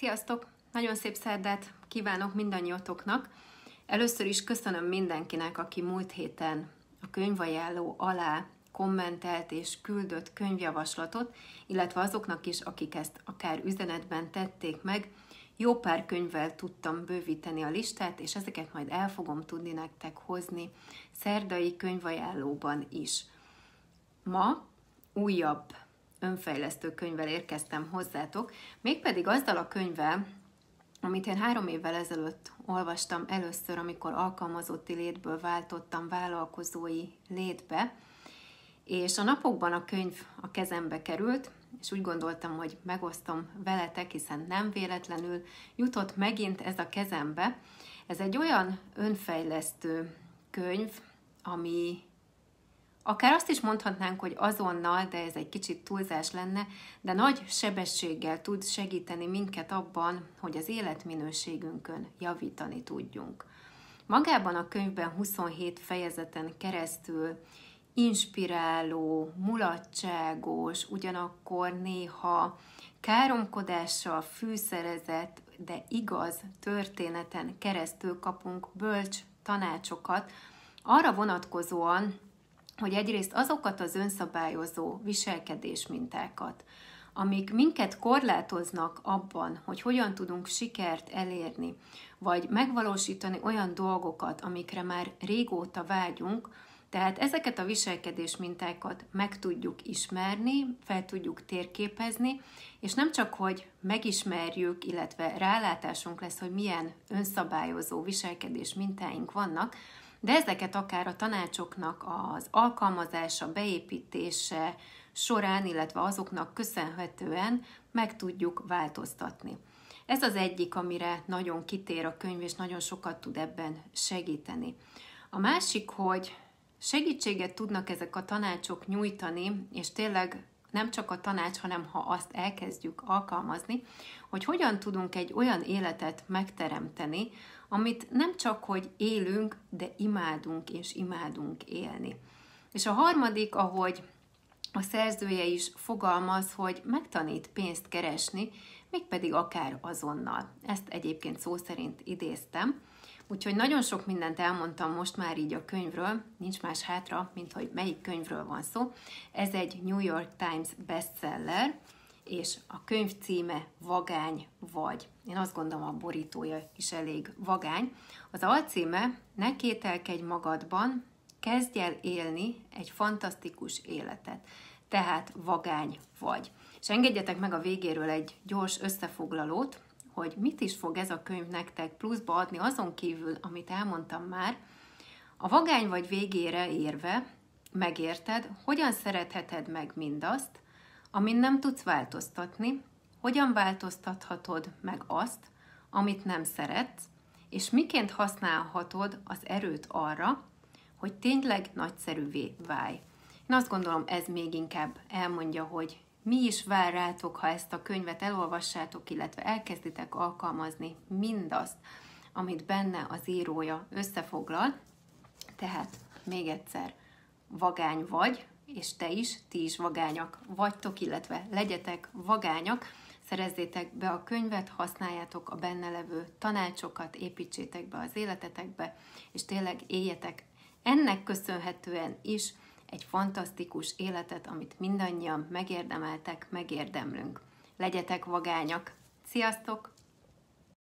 Sziasztok! Nagyon szép szerdát kívánok mindannyiatoknak. Először is köszönöm mindenkinek, aki múlt héten a könyvajánló alá kommentelt és küldött könyvjavaslatot, illetve azoknak is, akik ezt akár üzenetben tették meg. Jó pár könyvvel tudtam bővíteni a listát, és ezeket majd el fogom tudni nektek hozni szerdai könyvajánlóban is. Ma újabb önfejlesztő könyvvel érkeztem hozzátok, mégpedig azzal a könyvvel, amit én 3 évvel ezelőtt olvastam először, amikor alkalmazotti létből váltottam vállalkozói létbe, és a napokban a könyv a kezembe került, és úgy gondoltam, hogy megosztom veletek, hiszen nem véletlenül jutott megint ez a kezembe. Ez egy olyan önfejlesztő könyv, ami akár azt is mondhatnánk, hogy azonnal, de ez egy kicsit túlzás lenne, de nagy sebességgel tud segíteni minket abban, hogy az életminőségünkön javítani tudjunk. Magában a könyvben 27 fejezeten keresztül inspiráló, mulatságos, ugyanakkor néha káromkodással fűszerezett, de igaz történeten keresztül kapunk bölcs tanácsokat arra vonatkozóan, hogy egyrészt azokat az önszabályozó viselkedésmintákat, amik minket korlátoznak abban, hogy hogyan tudunk sikert elérni, vagy megvalósítani olyan dolgokat, amikre már régóta vágyunk, tehát ezeket a viselkedésmintákat meg tudjuk ismerni, fel tudjuk térképezni, és nem csak, hogy megismerjük, illetve rálátásunk lesz, hogy milyen önszabályozó viselkedésmintáink vannak, de ezeket akár a tanácsoknak az alkalmazása, beépítése során, illetve azoknak köszönhetően meg tudjuk változtatni. Ez az egyik, amire nagyon kitér a könyv, és nagyon sokat tud ebben segíteni. A másik, hogy segítséget tudnak ezek a tanácsok nyújtani, és tényleg nem csak a tanács, hanem ha azt elkezdjük alkalmazni, hogy hogyan tudunk egy olyan életet megteremteni, amit nem csak, hogy élünk, de imádunk és imádunk élni. És a harmadik, ahogy a szerzője is fogalmaz, hogy megtanít pénzt keresni, mégpedig akár azonnal. Ezt egyébként szó szerint idéztem. Úgyhogy nagyon sok mindent elmondtam most már így a könyvről, nincs más hátra, mint hogy melyik könyvről van szó. Ez egy New York Times bestseller, és a könyv címe Vagány vagy. Én azt gondolom, a borítója is elég vagány. Az alcíme Ne kételkedj magadban, kezdj el élni egy fantasztikus életet. Tehát vagány vagy. És engedjetek meg a végéről egy gyors összefoglalót, hogy mit is fog ez a könyv nektek pluszba adni azon kívül, amit elmondtam már. A vagány vagy végére érve megérted, hogyan szeretheted meg mindazt, amin nem tudsz változtatni, hogyan változtathatod meg azt, amit nem szeretsz, és miként használhatod az erőt arra, hogy tényleg nagyszerűvé válj. Én azt gondolom, ez még inkább elmondja, hogy mi is vár rátok, ha ezt a könyvet elolvassátok, illetve elkezditek alkalmazni mindazt, amit benne az írója összefoglal. Tehát még egyszer, vagány vagy, és ti is vagányak vagytok, illetve legyetek vagányak, szerezzétek be a könyvet, használjátok a benne levő tanácsokat, építsétek be az életetekbe, és tényleg éljetek ennek köszönhetően is egy fantasztikus életet, amit mindannyian megérdemeltek, megérdemlünk. Legyetek vagányak! Sziasztok!